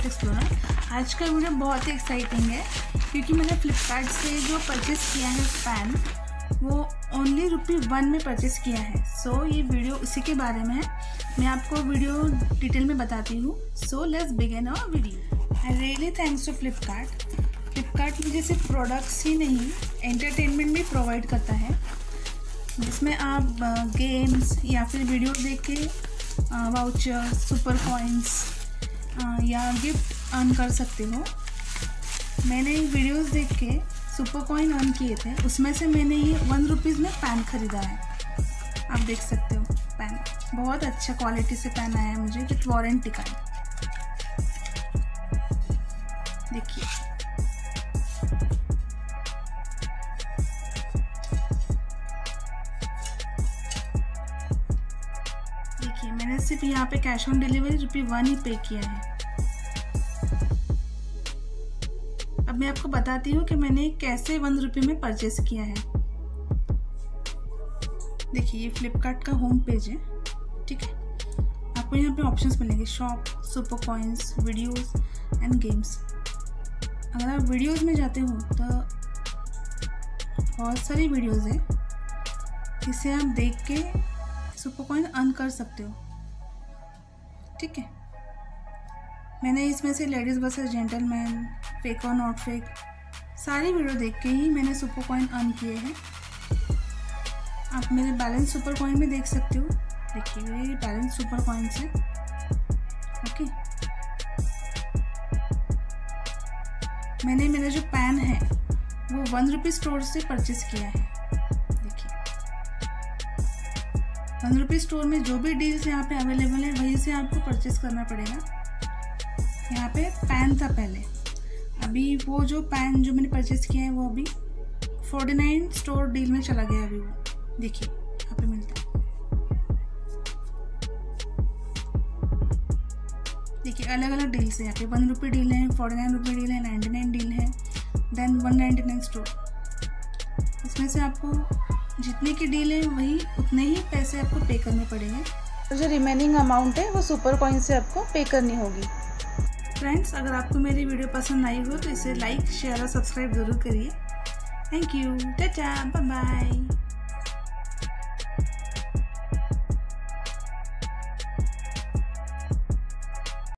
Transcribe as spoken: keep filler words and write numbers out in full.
Internet explorer. आज का video बहुत ही एक्साइटिंग है क्योंकि मैंने फ्लिपकार्ट से जो परचेज़ किया है पैन वो ओनली रुपी वन में परचेज़ किया है। सो so, ये वीडियो उसी के बारे में है। मैं आपको वीडियो डिटेल में बताती हूँ। So let's begin our video. I really thanks to Flipkart. Flipkart मुझे सिर्फ प्रोडक्ट्स ही नहीं एंटरटेनमेंट भी प्रोवाइड करता है, जिसमें आप गेम्स या फिर वीडियो देख के वाउचर, सुपर कॉइन्स या गिफ्ट अर्न कर सकते हो। मैंने वीडियोस देख के सुपर कॉइन अर्न किए थे, उसमें से मैंने ये वन रुपीज़ में पैन ख़रीदा है। आप देख सकते हो पैन बहुत अच्छा क्वालिटी से पैन आया है मुझे विथ वारंटी कार्ड। देखिए देखिए मैंने सिर्फ यहाँ पे cash on delivery rupee one ही पे किया है। अब मैं आपको बताती हूँ कि मैंने कैसे वन रुपये में परचेस किया है। देखिए ये फ्लिपकार्ट का होम पेज है, ठीक है। आपको यहाँ पे ऑप्शंस मिलेंगे shop, super coins, videos and games. अगर आप वीडियोस में जाते हो तो बहुत सारी वीडियोस हैं जिसे आप देख के सुपर कॉइन अर्न कर सकते हो, ठीक है। मैंने इसमें से लेडीज़ वर्सेस जेंटलमैन, फेक और नॉट फेक सारी वीडियो देख के ही मैंने सुपर कॉइन अर्न किए हैं। आप मेरे बैलेंस सुपर कॉइन में देख सकते हो। देखिए ये बैलेंस सुपर कॉइन्स है, ओके। मैंने मेरा जो पैन है वो वन रुपी स्टोर से परचेस किया है। देखिए वन रुपी स्टोर में जो भी डील्स यहाँ पे अवेलेबल है वहीं से आपको परचेस करना पड़ेगा। यहाँ पे पैन था पहले, अभी वो जो पैन जो मैंने परचेस किया है वो अभी फोर्टी नाइन स्टोर डील में चला गया अभी वो। देखिए यहाँ पे मिलता है। देखिए अलग अलग डील्स है यहाँ पे। वन रुपये डील है, फोर्टी नाइन रुपये डील है, नाइन्टी नाइन डील है, then one ninety nine store. इसमें से आपको जितने की डील है वही उतने ही पैसे आपको पे करने पड़ेंगे। तो जो रिमेनिंग अमाउंट है वो सुपर कॉइन से आपको पे करनी होगी। फ्रेंड्स, अगर आपको मेरी वीडियो पसंद आई हो तो इसे लाइक, शेयर और सब्सक्राइब ज़रूर करिए। Thank you, tata, bye bye.